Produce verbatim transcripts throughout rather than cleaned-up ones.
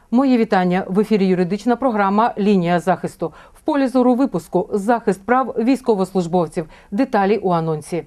Мої вітання. В ефірі юридична програма «Лінія захисту». В полі зору випуску «Захист прав військовослужбовців». Деталі у анонсі.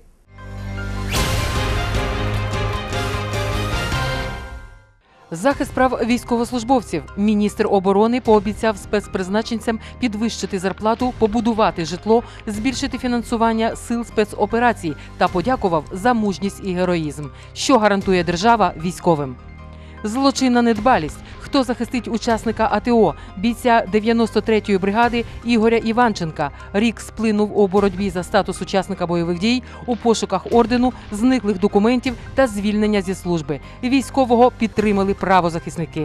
Захист прав військовослужбовців. Міністр оборони пообіцяв спецпризначенцям підвищити зарплату, побудувати житло, збільшити фінансування сил спецоперацій та подякував за мужність і героїзм. Що гарантує держава військовим? Злочинна недбалість. Хто захистить учасника АТО, бійця дев'яносто третьої бригади Ігоря Іванченка? Рік сплинув у боротьбі за статус учасника бойових дій, у пошуках ордену, зниклих документів та звільнення зі служби. Військового підтримали правозахисники.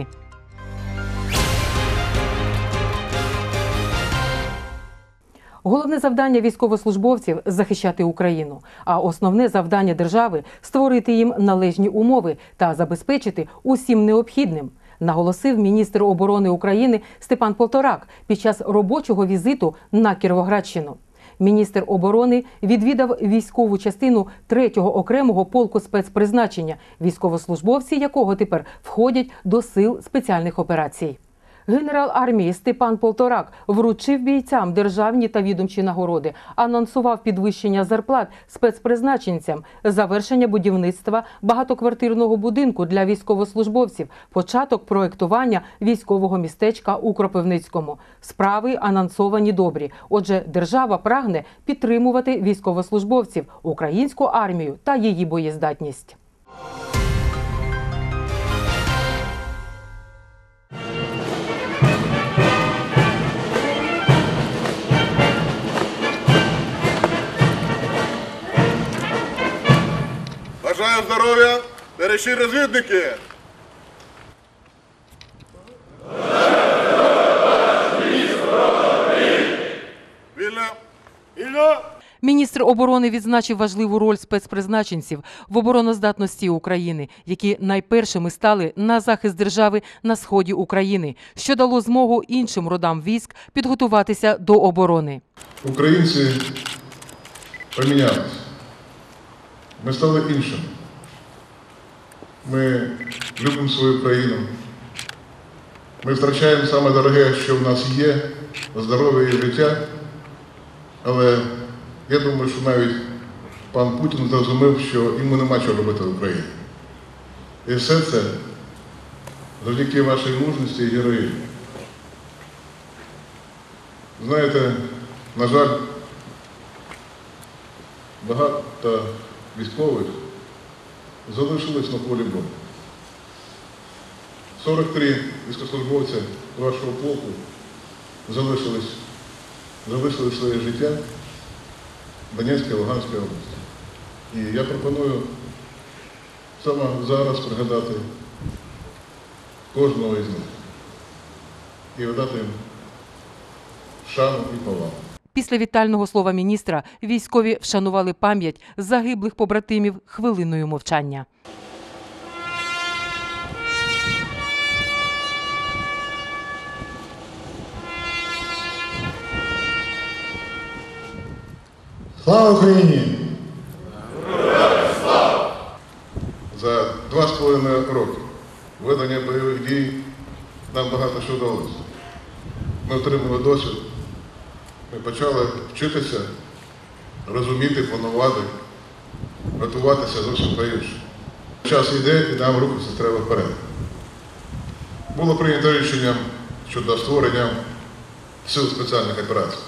Головне завдання військовослужбовців – захищати Україну, а основне завдання держави – створити їм належні умови та забезпечити усім необхідним, наголосив міністр оборони України Степан Полторак під час робочого візиту на Кіровоградщину. Міністр оборони відвідав військову частину третього окремого полку спецпризначення, військовослужбовці якого тепер входять до сил спеціальних операцій. Генерал армії Степан Полторак вручив бійцям державні та відомчі нагороди, анонсував підвищення зарплат спецпризначенцям, завершення будівництва багатоквартирного будинку для військовослужбовців, початок проєктування військового містечка у Кропивницькому. Справи анонсовані добрі. Отже, держава прагне підтримувати військовослужбовців, українську армію та її боєздатність. Бажаю здоров'я, товариші розвідники! Вільно! Вільно! Міністр оборони відзначив важливу роль спецпризначенців в обороноздатності України, які найпершими стали на захист держави на сході України, що дало змогу іншим родам військ підготуватися до оборони. Українці помінялися. Ми стали іншими. Ми любимо свою країну. Ми втрачаємо саме дороге, що в нас є, здоров'я і життя. Але я думаю, що навіть пан Путін зрозумів, що йому нема чого робити в Україні. І все це завдяки вашій мужності і героїзму. Знаєте, на жаль, багато військових залишились на полі бою. сорок три військовослужбовця вашого полку залишились, залишили своє життя в Донецькій, Луганській області. І я пропоную саме зараз пригадати кожного із них і видати їм шану і повагу. Після вітального слова міністра військові вшанували пам'ять загиблих побратимів хвилиною мовчання. Слава Україні! За два з половиною роки ведення бойових дій нам багато що вдалося. Ми отримали досвід. Ми почали вчитися, розуміти, планувати, готуватися зовсім по-іншому. Час йде і нам рухатися треба вперед. Було прийнято рішення щодо створення сил спеціальних операцій.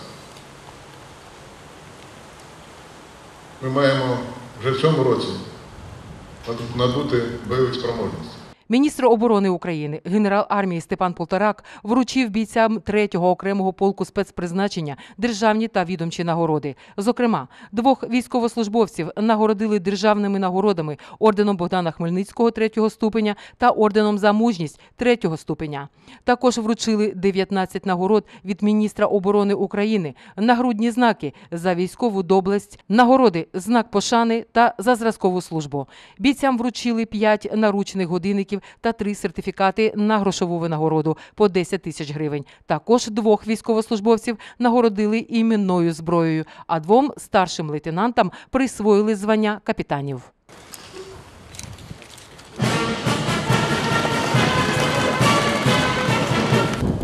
Ми маємо вже в цьому році набути бойових спроможностей. Міністр оборони України, генерал армії Степан Полторак вручив бійцям третього окремого полку спецпризначення державні та відомчі нагороди. Зокрема, двох військовослужбовців нагородили державними нагородами орденом Богдана Хмельницького третього ступеня та орденом за мужність третього ступеня. Також вручили дев'ятнадцять нагород від міністра оборони України, нагрудні знаки за військову доблесть, нагороди «Знак пошани» та за зразкову службу. Бійцям вручили п'ять наручних годинників та три сертифікати на грошову винагороду по десять тисяч гривень. Також двох військовослужбовців нагородили іменною зброєю, а двом старшим лейтенантам присвоїли звання капітанів.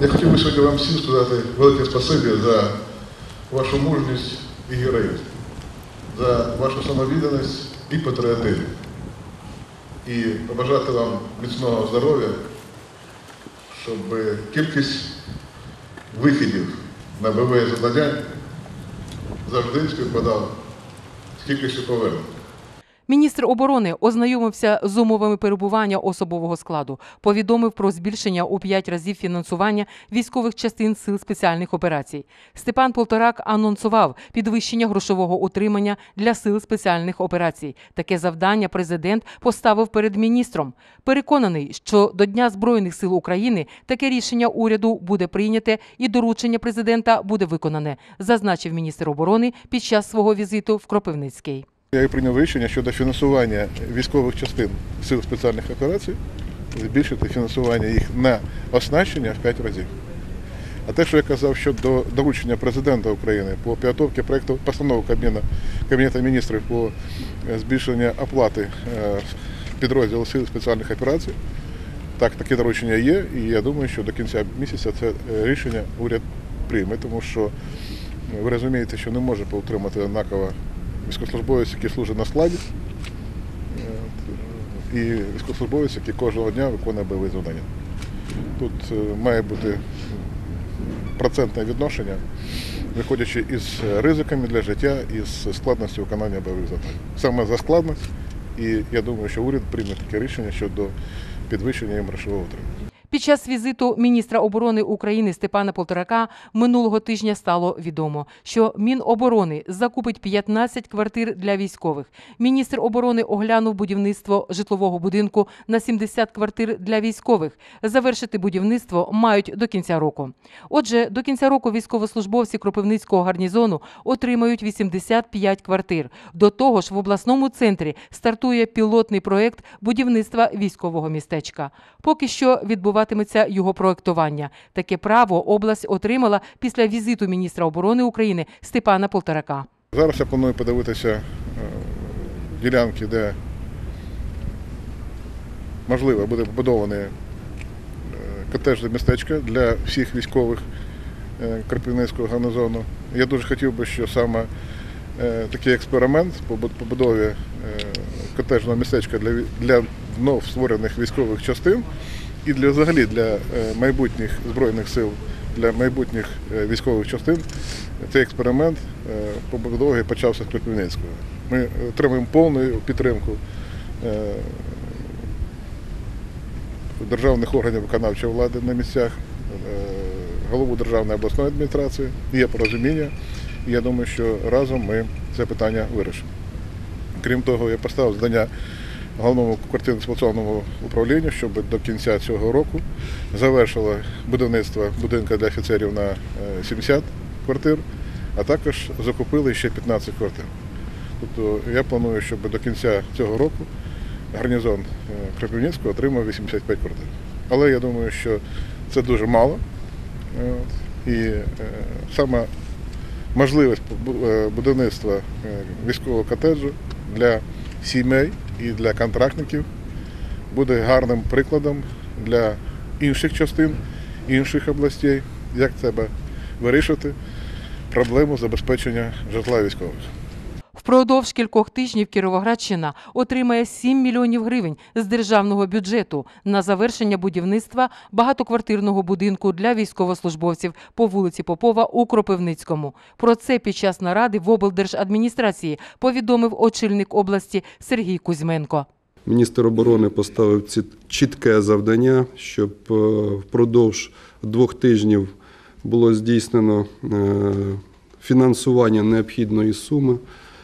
Я хотів би сьогодні вам всім сказати велике спасибі за вашу мужність і героїзм, за вашу самовідданість і патріотизм. І побажати вам міцного здоров'я, щоб кількість виходів на бойове завдання завжди співпадала з кількістю повернень. Міністр оборони ознайомився з умовами перебування особового складу, повідомив про збільшення у п'ять разів фінансування військових частин Сил спеціальних операцій. Степан Полторак анонсував підвищення грошового утримання для Сил спеціальних операцій. Таке завдання президент поставив перед міністром. Переконаний, що до Дня Збройних сил України таке рішення уряду буде прийняте і доручення президента буде виконане, зазначив міністр оборони під час свого візиту в Кропивницький. Я і прийняв рішення щодо фінансування військових частин Сил спеціальних операцій, збільшити фінансування їх на оснащення в п'ять разів. А те, що я казав щодо доручення президента України по підготовці проєкту постанови Кабміну, Кабінету міністрів по збільшенню оплати підрозділу Сил спеціальних операцій, так, таке доручення є, і я думаю, що до кінця місяця це рішення уряд прийме, тому що ви розумієте, що не може утримати однаково військовослужбовець, який служить на складі, і військовослужбовець, який кожного дня виконує бойові завдання. Тут має бути процентне відношення, виходячи із ризиками для життя і з складністю виконання бойових завдань. Саме за складність, і я думаю, що уряд прийме таке рішення щодо підвищення їм грошового утримання. Під час візиту міністра оборони України Степана Полторака минулого тижня стало відомо, що Міноборони закупить п'ятнадцять квартир для військових. Міністр оборони оглянув будівництво житлового будинку на сімдесят квартир для військових. Завершити будівництво мають до кінця року. Отже, до кінця року військовослужбовці Кропивницького гарнізону отримають вісімдесят п'ять квартир. До того ж, в обласному центрі стартує пілотний проєкт будівництва військового містечка. Поки що відбувається його проєктування. Таке право область отримала після візиту міністра оборони України Степана Полторака. Зараз я планую подивитися ділянки, де можливо буде побудоване котеджне містечко для всіх військових Кропивницького гарнізону. Я дуже хотів би, що саме такий експеримент по побудові котеджного містечка для, для вновь створених військових частин і для, взагалі для майбутніх Збройних сил, для майбутніх військових частин цей експеримент по побудові почався з Кропивницького. Ми отримуємо повну підтримку державних органів виконавчої влади на місцях, голову Державної обласної адміністрації, є порозуміння, і я думаю, що разом ми це питання вирішимо. Крім того, я поставив завдання Головному квартирно-експлуатаційному управлінню, щоб до кінця цього року завершило будівництво будинку для офіцерів на сімдесят квартир, а також закупили ще п'ятнадцять квартир. Тобто я планую, щоб до кінця цього року гарнізон Кропивницького отримав вісімдесят п'ять квартир. Але я думаю, що це дуже мало. І саме можливість будівництва військового котеджу для сімей і для контрактників буде гарним прикладом для інших частин, інших областей, як треба вирішити проблему забезпечення житла військових. Впродовж кількох тижнів Кіровоградщина отримає сім мільйонів гривень з державного бюджету на завершення будівництва багатоквартирного будинку для військовослужбовців по вулиці Попова у Кропивницькому. Про це під час наради в облдержадміністрації повідомив очільник області Сергій Кузьменко. Міністр оборони поставив чітке завдання, щоб впродовж двох тижнів було здійснено фінансування необхідної суми.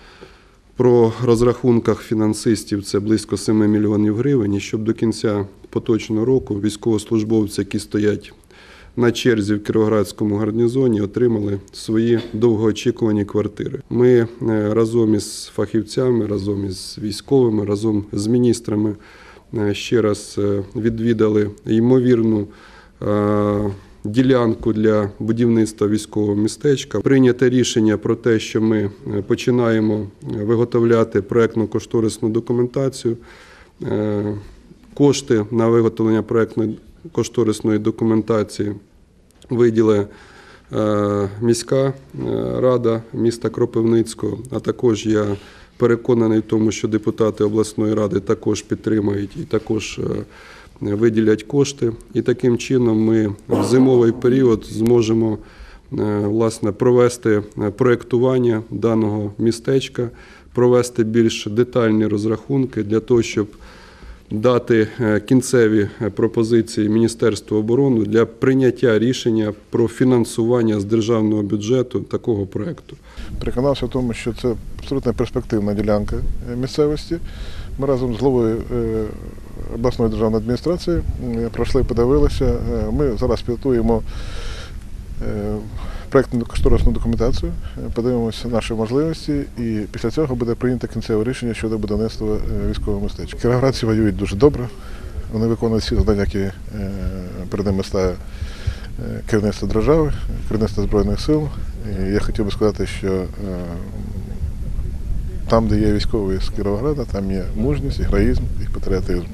Про розрахунках фінансистів це близько семи мільйонів гривень, і щоб до кінця поточного року військовослужбовці, які стоять на черзі в Кіровоградському гарнізоні, отримали свої довгоочікувані квартири. Ми разом із фахівцями, разом із військовими, разом з міністрами ще раз відвідали ймовірну ділянку для будівництва військового містечка. Прийнято рішення про те, що ми починаємо виготовляти проєктно-кошторисну документацію. Кошти на виготовлення проєктно-кошторисної документації виділи е, міська е, рада міста Кропивницького, а також я переконаний в тому, що депутати обласної ради також підтримають і також е, виділять кошти. І таким чином ми в зимовий період зможемо е, власне, провести проєктування даного містечка, провести більш детальні розрахунки для того, щоб дати кінцеві пропозиції Міністерству оборони для прийняття рішення про фінансування з державного бюджету такого проєкту. Переконався в тому, що це абсолютно перспективна ділянка місцевості. Ми разом з головою обласної державної адміністрації пройшли, подивилися. Ми зараз підготуємо проєктну кошторисну документацію, подивимося наші можливості і після цього буде прийнято кінцеве рішення щодо будівництва військового містечка. Кіровоградці воюють дуже добре, вони виконують всі завдання, які перед ними ставить керівництво держави, керівництво Збройних сил. І я хотів би сказати, що там, де є військові з Кіровограда, там є мужність, і героїзм, і патріотизм.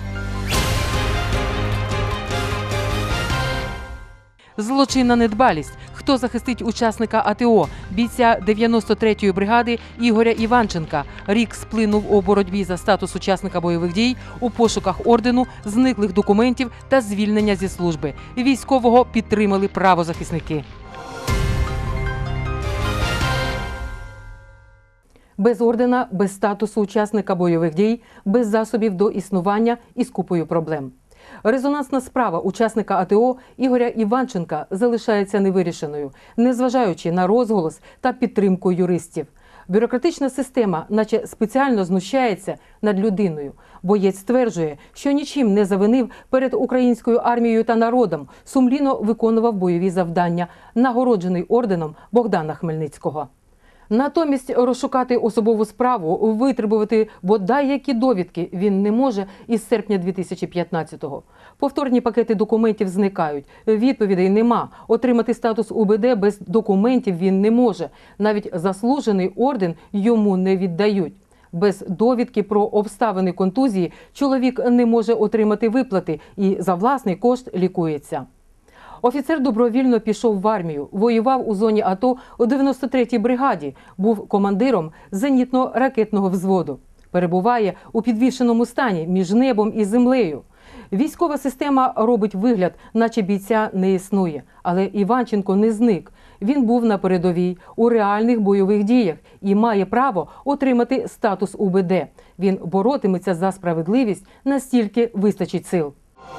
Злочинна недбалість. Хто захистить учасника А Т О, бійця дев'яносто третьої бригади Ігоря Іванченка? Рік сплинув у боротьбі за статус учасника бойових дій, у пошуках ордену, зниклих документів та звільнення зі служби. Військового підтримали правозахисники. Без ордена, без статусу учасника бойових дій, без засобів до існування і з купою проблем. Резонансна справа учасника А Т О Ігоря Іванченка залишається невирішеною, незважаючи на розголос та підтримку юристів. Бюрократична система наче спеціально знущається над людиною. Боєць стверджує, що нічим не завинив перед українською армією та народом, сумлінно виконував бойові завдання, нагороджений орденом Богдана Хмельницького. Натомість розшукати особову справу, витребувати бодай які довідки він не може із серпня дві тисячі п'ятнадцятого. Повторні пакети документів зникають, відповідей нема, отримати статус У Б Д без документів він не може, навіть заслужений орден йому не віддають. Без довідки про обставини контузії чоловік не може отримати виплати і за власний кошт лікується. Офіцер добровільно пішов в армію, воював у зоні А Т О у дев'яносто третій бригаді, був командиром зенітно-ракетного взводу. Перебуває у підвішеному стані між небом і землею. Військова система робить вигляд, наче бійця не існує. Але Іванченко не зник. Він був на передовій, у реальних бойових діях і має право отримати статус У Б Д. Він боротиметься за справедливість, настільки вистачить сил.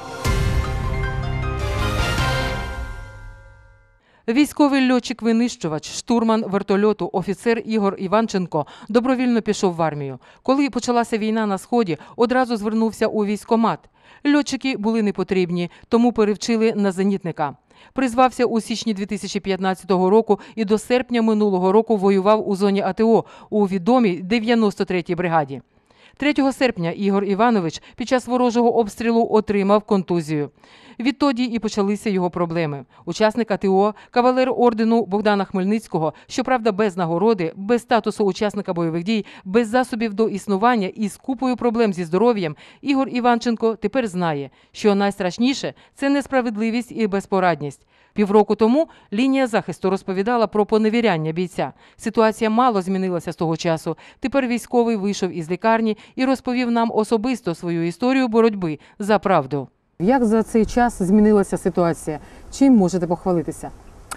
Військовий льотчик-винищувач, штурман вертольоту, офіцер Ігор Іванченко добровільно пішов в армію. Коли почалася війна на Сході, одразу звернувся у військкомат. Льотчики були непотрібні, тому перевчили на зенітника. Призвався у січні дві тисячі п'ятнадцятого року і до серпня минулого року воював у зоні А Т О у відомій дев'яносто третій бригаді. третього серпня Ігор Іванович під час ворожого обстрілу отримав контузію. Відтоді і почалися його проблеми. Учасник А Т О, кавалер ордену Богдана Хмельницького, щоправда без нагороди, без статусу учасника бойових дій, без засобів до існування і з купою проблем зі здоров'ям, Ігор Іванченко тепер знає, що найстрашніше – це несправедливість і безпорадність. Півроку тому лінія захисту розповідала про поневіряння бійця. Ситуація мало змінилася з того часу. Тепер військовий вийшов із лікарні і розповів нам особисто свою історію боротьби за правду. Як за цей час змінилася ситуація? Чим можете похвалитися?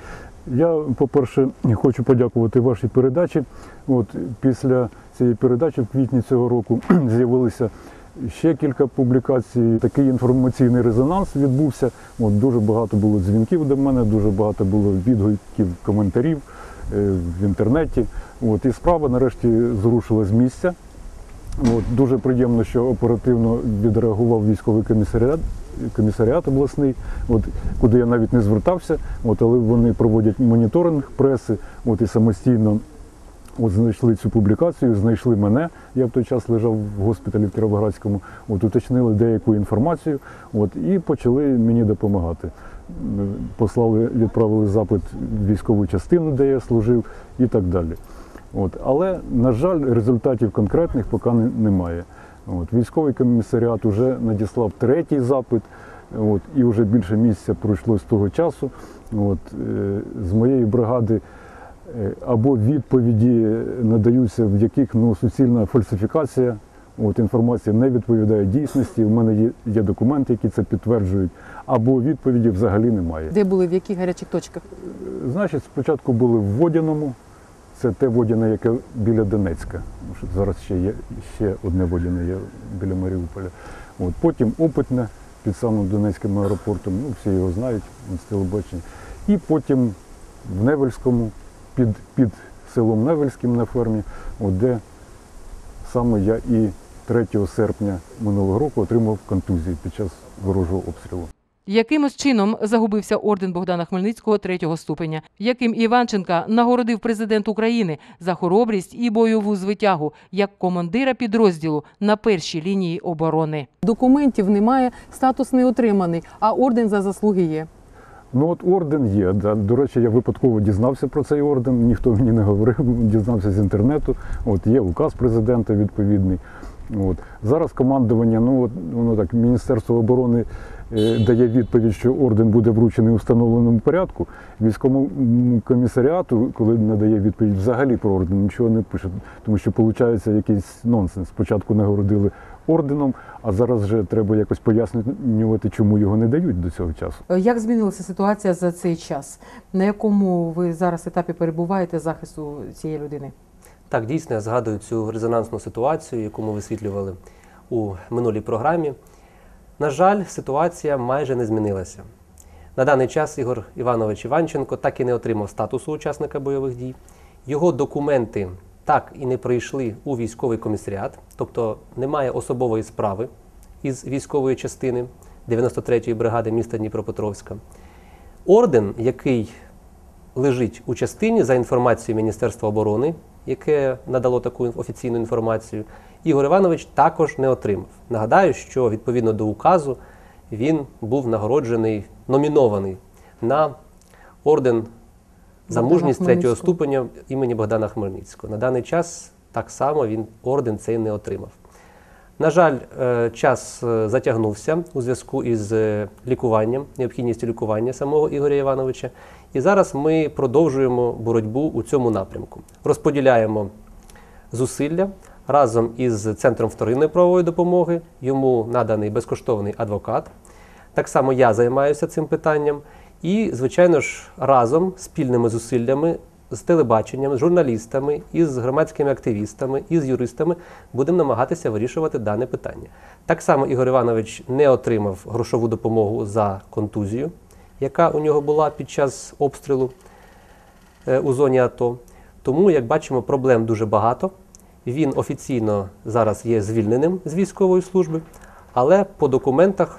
Я, по-перше, хочу подякувати вашій передачі. От, після цієї передачі в квітні цього року з'явилися ще кілька публікацій. Такий інформаційний резонанс відбувся. От, дуже багато було дзвінків до мене, дуже багато було відгуків, коментарів е, в інтернеті. От, і справа нарешті зрушила з місця. От, дуже приємно, що оперативно відреагував військовий комісаріат, комісаріат обласний, от, куди я навіть не звертався, от, але вони проводять моніторинг преси, от, і самостійно от, знайшли цю публікацію, знайшли мене, я в той час лежав в госпіталі в Кіровоградському, от, уточнили деяку інформацію от, і почали мені допомагати. Послали, відправили запит в військову частину, де я служив, і так далі. От, але, на жаль, результатів конкретних поки не, немає. От, військовий комісаріат вже надіслав третій запит, От, і вже більше місяця пройшло з того часу. От, е, з моєї бригади е, або відповіді надаються, в яких ну, суцільна фальсифікація, от, інформація не відповідає дійсності, в мене є, є документи, які це підтверджують, або відповіді взагалі немає. Де були, в яких гарячих точках? Значить, спочатку були в Водяному, це те Водяне, яке біля Донецька. Зараз ще є ще одне Водяне є біля Маріуполя. От, потім Опитне під самим Донецьким аеропортом, ну, всі його знають з телебачення. І потім в Невельському, під, під селом Невельським на фермі, от, де саме я і третього серпня минулого року отримав контузію під час ворожого обстрілу. Якимось чином загубився орден Богдана Хмельницького третього ступеня, яким Іванченка нагородив президент України за хоробрість і бойову звитягу як командира підрозділу на першій лінії оборони. Документів немає, статус не отриманий, а орден за заслуги є. Ну от орден є. Да. До речі, я випадково дізнався про цей орден, ніхто мені не говорив, дізнався з інтернету. От є указ президента відповідний. От. Зараз командування, ну от, воно так, Міністерство оборони е, дає відповідь, що орден буде вручений у встановленому порядку. Військовому комісаріату, коли надає відповідь взагалі про орден, нічого не пише, тому що виходить якийсь нонсенс. Спочатку нагородили орденом, а зараз вже треба якось пояснювати, чому його не дають до цього часу. Як змінилася ситуація за цей час? На якому ви зараз етапі перебуваєте захисту цієї людини? Так, дійсно, я згадую цю резонансну ситуацію, яку ми висвітлювали у минулій програмі. На жаль, ситуація майже не змінилася. На даний час Ігор Іванович Іванченко так і не отримав статусу учасника бойових дій. Його документи так і не прийшли у військовий комісаріат, тобто немає особової справи із військової частини дев'яносто третьої бригади міста Дніпропетровська. Орден, який лежить у частині за інформацією Міністерства оборони, яке надало таку офіційну інформацію, Ігор Іванович також не отримав. Нагадаю, що відповідно до указу він був нагороджений, номінований на орден за мужність третього ступеня імені Богдана Хмельницького. На даний час так само він орден цей не отримав. На жаль, час затягнувся у зв'язку із лікуванням, необхідністю лікування самого Ігоря Івановича. І зараз ми продовжуємо боротьбу у цьому напрямку. Розподіляємо зусилля разом із Центром вторинної правової допомоги. Йому наданий безкоштовний адвокат. Так само я займаюся цим питанням. І, звичайно ж, разом, спільними зусиллями, з телебаченням, з журналістами, із громадськими активістами, із юристами будемо намагатися вирішувати дане питання. Так само Ігор Іванович не отримав грошову допомогу за контузію, яка у нього була під час обстрілу е, у зоні АТО. Тому, як бачимо, проблем дуже багато. Він офіційно зараз є звільненим з військової служби, але по документах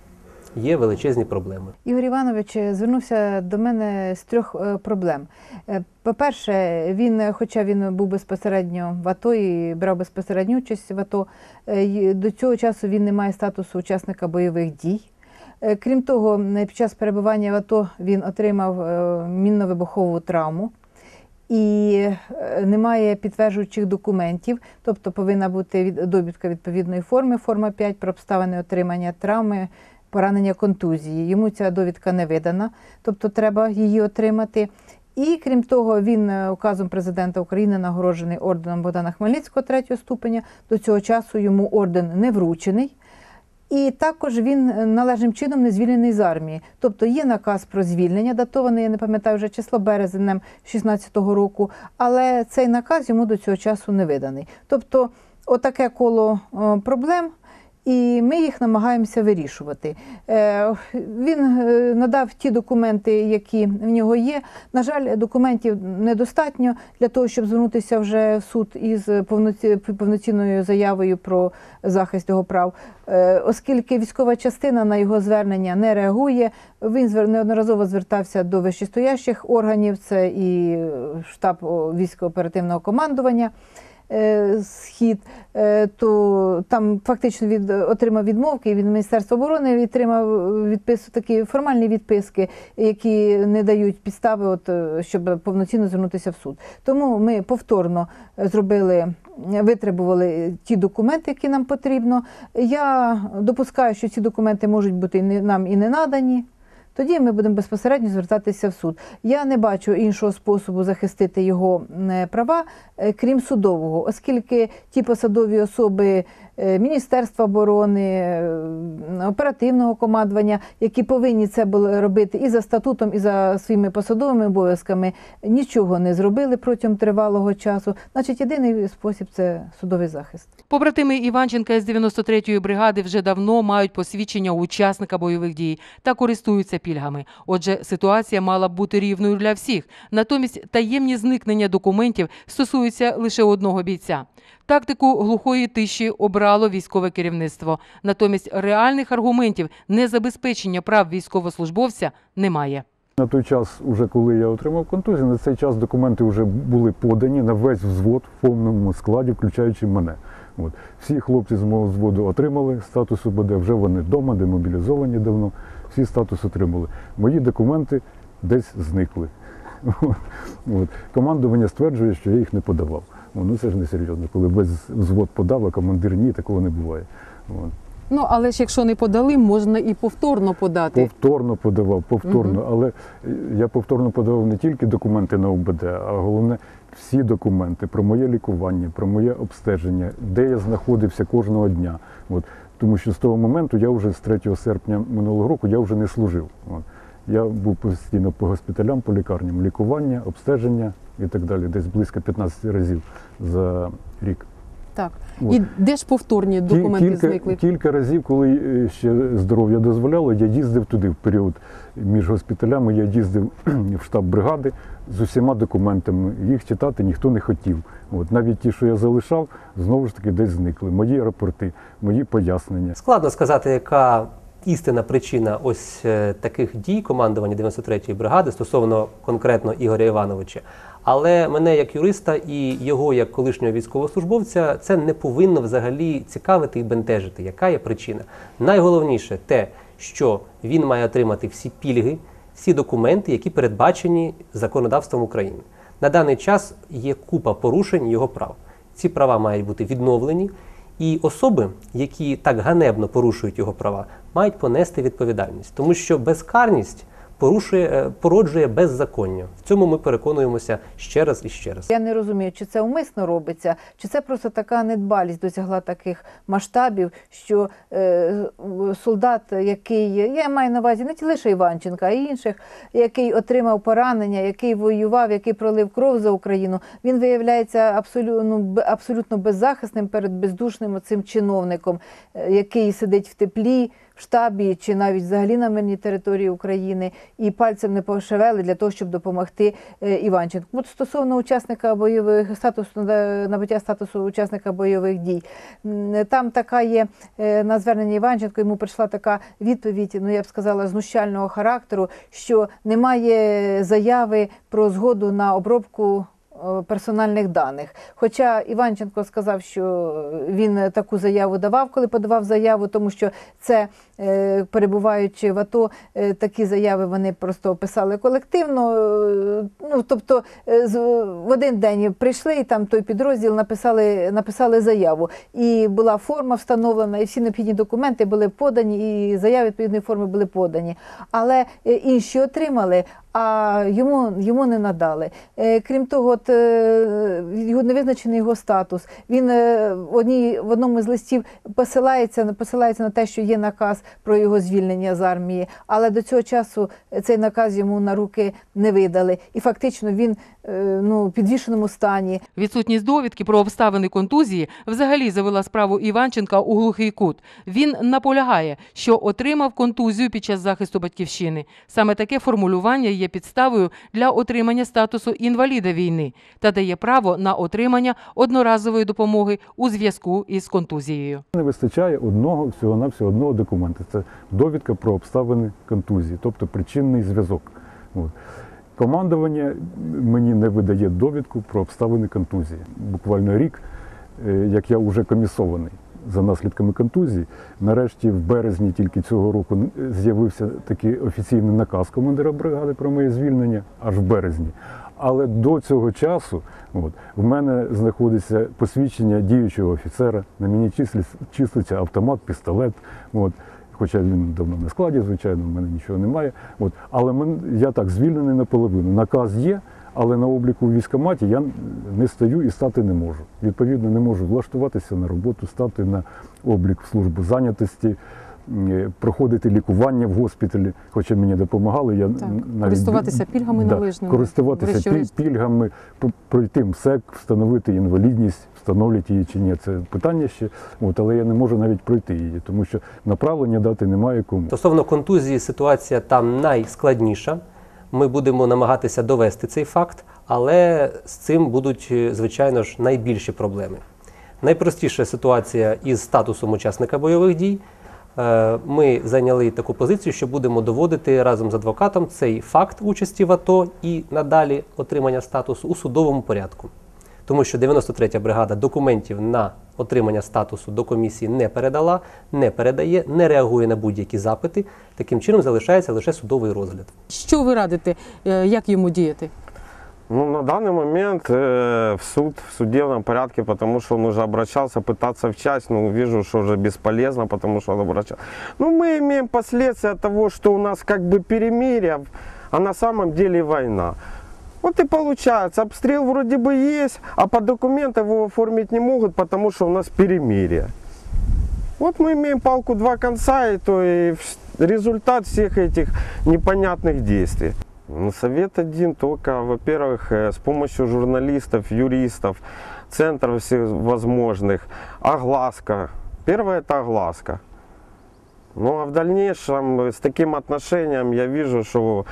є величезні проблеми. Ігор Іванович звернувся до мене з трьох проблем. По-перше, він, хоча він був безпосередньо в АТО і брав безпосередню участь в АТО, до цього часу він не має статусу учасника бойових дій. Крім того, під час перебування в АТО він отримав мінно-вибухову травму і немає підтверджуючих документів, тобто повинна бути довідка відповідної форми, форма п'ять, про обставини отримання травми, поранення, контузії. Йому ця довідка не видана, тобто треба її отримати. І, крім того, він указом президента України нагороджений орденом Богдана Хмельницького третього ступеня. До цього часу йому орден не вручений. І також він належним чином не звільнений з армії. Тобто є наказ про звільнення, датований, я не пам'ятаю вже число, березнем шістнадцятого року, але цей наказ йому до цього часу не виданий. Тобто отаке коло проблем, і ми їх намагаємося вирішувати. Він надав ті документи, які в нього є. На жаль, документів недостатньо для того, щоб звернутися вже в суд із повноцінною заявою про захист його прав. Оскільки військова частина на його звернення не реагує, він неодноразово звертався до вищестоящих органів, це і штаб військово-оперативного командування. е, схід, е, то там фактично від, отримав відмовки від Міністерства оборони, отримав відписку, такі формальні відписки, які не дають підстави, от, щоб повноцінно звернутися в суд. Тому ми повторно зробили, витребували ті документи, які нам потрібно. Я допускаю, що ці документи можуть бути нам і не надані. Тоді ми будемо безпосередньо звертатися в суд. Я не бачу іншого способу захистити його права, крім судового, оскільки ті посадові особи Міністерства оборони, оперативного командування, які повинні це були робити і за статутом, і за своїми посадовими обов'язками, нічого не зробили протягом тривалого часу. Значить, єдиний спосіб – це судовий захист. Побратими Іванченка з дев'яносто третьої бригади вже давно мають посвідчення учасника бойових дій та користуються пільгами. Отже, ситуація мала б бути рівною для всіх. Натомість таємні зникнення документів стосуються лише одного бійця. Тактику глухої тиші обрало військове керівництво. Натомість реальних аргументів незабезпечення прав військовослужбовця немає. На той час, уже коли я отримав контузію, на цей час документи вже були подані на весь взвод в повному складі, включаючи мене. От. Всі хлопці з мого взводу отримали статус УБД, вже вони вдома, демобілізовані давно, всі статус отримали. Мої документи десь зникли. От. Командування стверджує, що я їх не подавав. Ну це ж не серйозно, коли весь взвод подав, а командир ні, такого не буває. От. Ну, але ж якщо не подали, можна і повторно подати. Повторно подавав, повторно. Угу. Але я повторно подавав не тільки документи на УБД, а головне всі документи про моє лікування, про моє обстеження, де я знаходився кожного дня. От. Тому що з того моменту я вже з третього серпня минулого року я вже не служив. От. Я був постійно по госпіталям, по лікарням, лікування, обстеження і так далі, десь близько п'ятнадцять разів за рік. Так. От. І де ж повторні документи кілька, зникли? Кілька разів, коли ще здоров'я дозволяло, я їздив туди в період між госпіталями, я їздив в штаб бригади з усіма документами. Їх читати ніхто не хотів. От. Навіть ті, що я залишав, знову ж таки десь зникли. Мої рапорти, мої пояснення. Складно сказати, яка істинна причина ось таких дій командування дев'яносто третьої бригади стосовно конкретно Ігоря Івановича. Але мене як юриста і його як колишнього військовослужбовця це не повинно взагалі цікавити і бентежити. Яка є причина? Найголовніше те, що він має отримати всі пільги, всі документи, які передбачені законодавством України. На даний час є купа порушень його прав. Ці права мають бути відновлені, і особи, які так ганебно порушують його права, мають понести відповідальність. Тому що безкарність порушує, породжує беззаконня. В цьому ми переконуємося ще раз і ще раз. Я не розумію, чи це умисно робиться, чи це просто така недбалість досягла таких масштабів, що е, солдат, який, я маю на увазі не лише Іванченка, а й інших, який отримав поранення, який воював, який пролив кров за Україну, він виявляється абсолютно, абсолютно беззахисним перед бездушним цим чиновником, який сидить в теплі, в штабі чи навіть взагалі на мирній території України і пальцем не пошевели для того, щоб допомогти Іванченку. От стосовно учасника бойових статусу, набуття статусу учасника бойових дій, там така є на звернення Іванченко, йому прийшла така відповідь, ну я б сказала, знущального характеру, що немає заяви про згоду на обробку персональних даних. Хоча Іванченко сказав, що він таку заяву давав, коли подавав заяву, тому що це, перебуваючи в АТО, такі заяви вони просто писали колективно. Ну, тобто в один день прийшли і там той підрозділ написали, написали заяву. І була форма встановлена, і всі необхідні документи були подані, і заяви відповідної форми були подані. Але інші отримали, а йому, йому не надали. Крім того, от, його невизначений його статус. Він в, одній, в одному з листів посилається, посилається на те, що є наказ про його звільнення з армії, але до цього часу цей наказ йому на руки не видали. І фактично він ну, в підвішеному стані. Відсутність довідки про обставини контузії взагалі завела справу Іванченка у глухий кут. Він наполягає, що отримав контузію під час захисту батьківщини. Саме таке формулювання є підставою для отримання статусу інваліда війни та дає право на отримання одноразової допомоги у зв'язку із контузією. Не вистачає одного, всього-навсього одного документу. Це довідка про обставини контузії, тобто причинний зв'язок. От. Командування мені не видає довідку про обставини контузії. Буквально рік е, як я вже комісований за наслідками контузії, нарешті в березні тільки цього року з'явився такий офіційний наказ командира бригади про моє звільнення, аж в березні. Але до цього часу от, в мене знаходиться посвідчення діючого офіцера, на мені числиться, числиться автомат, пістолет. От. Хоча він давно на складі, звичайно, в мене нічого немає. От. Але мен, я так звільнений наполовину. Наказ є, але на обліку в військкоматі я не стою і стати не можу. Відповідно, не можу влаштуватися на роботу, стати на облік в службу зайнятості, проходити лікування в госпіталі, хоча мені допомагали. Я так, навіть, користуватися пільгами да, належними. Користуватися піль, пільгами, пройти МСЕК, встановити інвалідність, встановлять її чи ні. Це питання ще, от, але я не можу навіть пройти її, тому що направлення дати немає кому. Стосовно контузії ситуація там найскладніша. Ми будемо намагатися довести цей факт, але з цим будуть, звичайно ж, найбільші проблеми. Найпростіша ситуація із статусом учасника бойових дій. Ми зайняли таку позицію, що будемо доводити разом з адвокатом цей факт участі в АТО і надалі отримання статусу у судовому порядку. Тому що дев'яносто третя бригада документів на отримання статусу до комісії не передала, не передає, не реагує на будь-які запити. Таким чином залишається лише судовий розгляд. Що ви радите, як йому діяти? Ну, на данный момент э, в суд, в судебном порядке, потому что он уже обращался, пытаться в часть, но вижу, что уже бесполезно, потому что он обращался. Ну, мы имеем последствия того, что у нас как бы перемирие, а на самом деле война. Вот и получается, обстрел вроде бы есть, а по документам его оформить не могут, потому что у нас перемирие. Вот мы имеем палку два конца, и то и результат всех этих непонятных действий. Ну, совет один только, во-первых, с помощью журналистов, юристов, центров всевозможных, огласка. Первое – это огласка. Ну, а в дальнейшем с таким отношением я вижу, что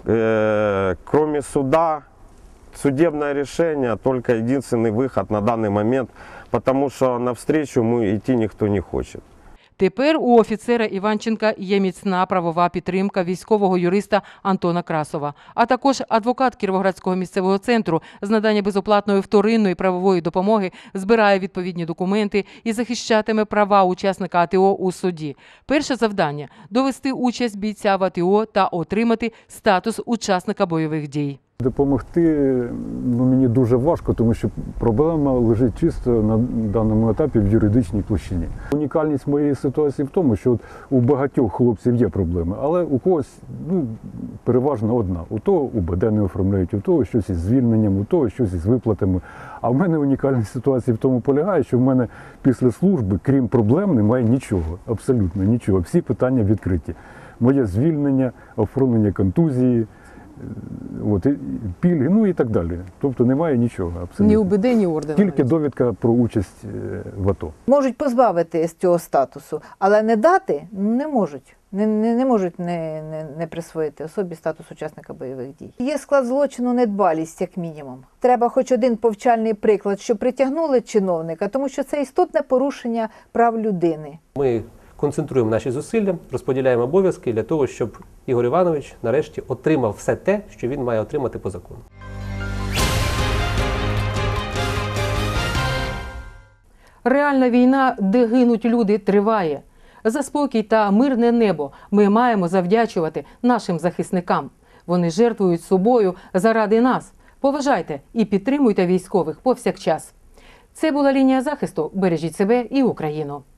э, кроме суда, судебное решение только единственный выход на данный момент, потому что навстречу мы идти никто не хочет. Тепер у офіцера Іванченка є міцна правова підтримка військового юриста Антона Красова, а також адвокат Кіровоградського місцевого центру з надання безоплатної вторинної правової допомоги збирає відповідні документи і захищатиме права учасника АТО у суді. Перше завдання – довести участь бійця в АТО та отримати статус учасника бойових дій. Допомогти ну, мені дуже важко, тому що проблема лежить чисто на даному етапі в юридичній площині. Унікальність моєї ситуації в тому, що от у багатьох хлопців є проблеми, але у когось ну, переважно одна. У того УБД не оформляють, у того щось із звільненням, у того щось із виплатами. А в мене унікальність ситуації в тому полягає, що в мене після служби, крім проблем, немає нічого, абсолютно нічого. Всі питання відкриті. Моє звільнення, оформлення контузії, от, і пільги, ну і так далі. Тобто немає нічого абсолютно. Ні УБД, ні ордена. Тільки довідка про участь в АТО. Можуть позбавити з цього статусу, але не дати не можуть. Не, не, не можуть не, не, не присвоїти особі статус учасника бойових дій. Є склад злочину недбалість, як мінімум. Треба хоч один повчальний приклад, що притягнули чиновника, тому що це істотне порушення прав людини. Ми концентруємо наші зусилля, розподіляємо обов'язки для того, щоб Ігор Іванович нарешті отримав все те, що він має отримати по закону. Реальна війна, де гинуть люди, триває. За спокій та мирне небо ми маємо завдячувати нашим захисникам. Вони жертвують собою заради нас. Поважайте і підтримуйте військових повсякчас. Це була лінія захисту. Бережіть себе і Україну.